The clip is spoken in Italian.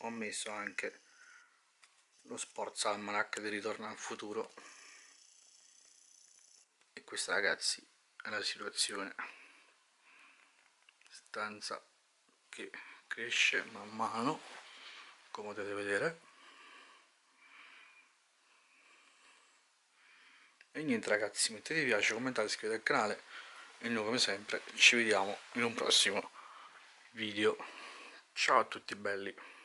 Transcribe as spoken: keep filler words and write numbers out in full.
ho messo anche lo Sports Almanac di Ritorno al Futuro, e questa, ragazzi, è la situazione. Stanza che cresce man mano, come potete vedere. E niente ragazzi, mettete mi piace, commentate, iscrivetevi al canale e noi come sempre ci vediamo in un prossimo video. Ciao a tutti belli.